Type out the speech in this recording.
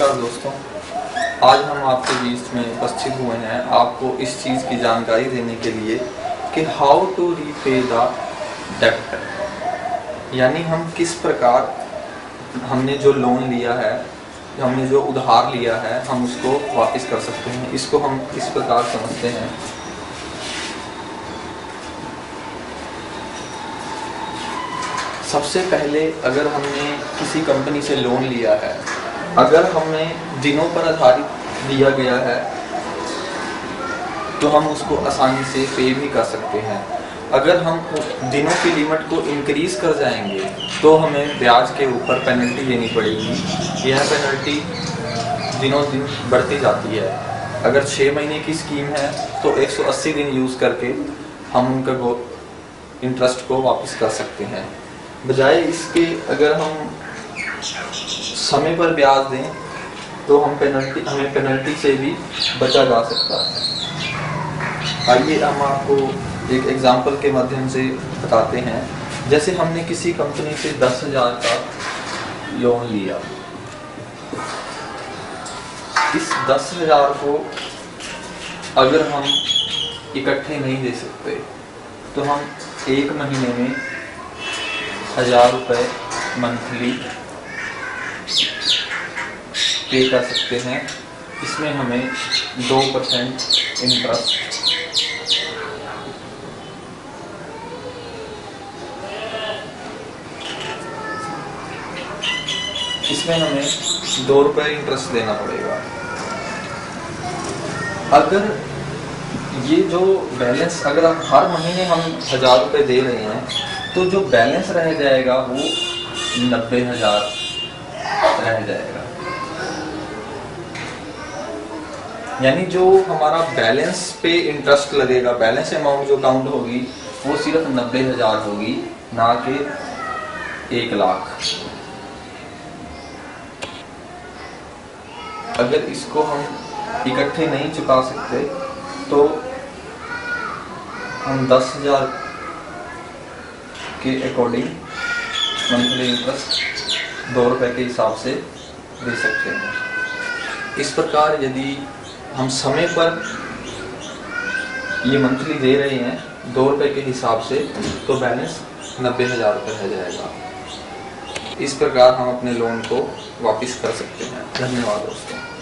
नमस्कार दोस्तों, आज हम आपके बीच में उपस्थित हुए हैं आपको इस चीज़ की जानकारी देने के लिए कि हाउ टू रीपे द डेब्ट, यानी हम किस प्रकार हमने जो लोन लिया है, हमने जो उधार लिया है, हम उसको वापस कर सकते हैं। इसको हम इस प्रकार समझते हैं। सबसे पहले अगर हमने किसी कंपनी से लोन लिया है, अगर हमें दिनों पर आधारित दिया गया है तो हम उसको आसानी से पे भी कर सकते हैं। अगर हम दिनों की लिमिट को इंक्रीज कर जाएंगे तो हमें ब्याज के ऊपर पेनल्टी देनी पड़ेगी। यह पेनल्टी दिनों दिन बढ़ती जाती है। अगर 6 महीने की स्कीम है तो 180 दिन यूज़ करके हम उनका इंटरेस्ट को वापस कर सकते हैं। बजाय इसके अगर हम समय पर ब्याज दें तो हमें पेनल्टी से भी बचा जा सकता है। आइए हम आपको एक एग्जांपल के माध्यम से बताते हैं। जैसे हमने किसी कंपनी से 10,000 का लोन लिया। इस 10,000 को अगर हम इकट्ठे नहीं दे सकते तो हम 1 महीने में 1,000 रुपये मंथली पे कर सकते हैं। इसमें हमें 2% इंटरेस्ट इंटरेस्ट देना पड़ेगा। अगर ये जो बैलेंस, अगर हम हर महीने हम 1,000 रुपये दे रहे हैं तो जो बैलेंस रह जाएगा वो 90,000 रह जाएगा। यानी जो हमारा बैलेंस पे इंटरेस्ट लगेगा, बैलेंस अमाउंट जो काउंट होगी वो सिर्फ 90,000 होगी, ना कि 1 लाख। अगर इसको हम इकट्ठे नहीं चुका सकते तो हम 10,000 के अकॉर्डिंग मंथली इंटरेस्ट 2 रुपये के हिसाब से दे सकते हैं। इस प्रकार यदि हम समय पर ये मंथली दे रहे हैं 2 रुपये के हिसाब से तो बैलेंस 90,000 रुपये रह जाएगा। इस प्रकार हम अपने लोन को वापस कर सकते हैं। धन्यवाद दोस्तों।